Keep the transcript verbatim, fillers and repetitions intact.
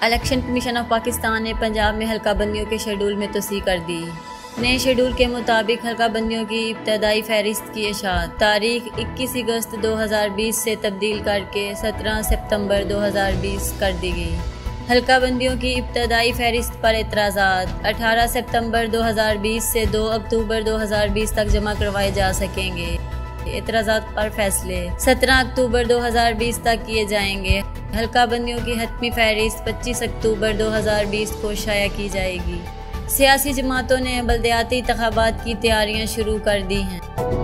Election commission of Pakistan ने पंजाब में हल्का बंदियों के शेड्यूल में तोसी कर दी। नए शेड्यूल के मुताबिक हल्का बंदियों की इब्तदाई फहरिस्त की इशाअत तारीख इक्कीस अगस्त दो हज़ार बीस से तब्दील करके सत्रह सितंबर दो हज़ार बीस कर दी गई। हल्का बंदियों की इब्तदाई फहरिस्त पर एतराज़ात अठारह सितंबर दो हज़ार बीस से दो अक्टूबर दो हज़ार बीस तक जमा करवाए जा सकेंगे। एतराज़ात पर फैसले सत्रह अक्टूबर दो हज़ार बीस तक किए जाएंगे। हल्का बंदियों की हतमी फहरिस्त पच्चीस अक्टूबर दो हज़ार बीस को शाया की जाएगी। सियासी जमातों ने बल्दियाती इंतखाबात की तैयारियां शुरू कर दी हैं।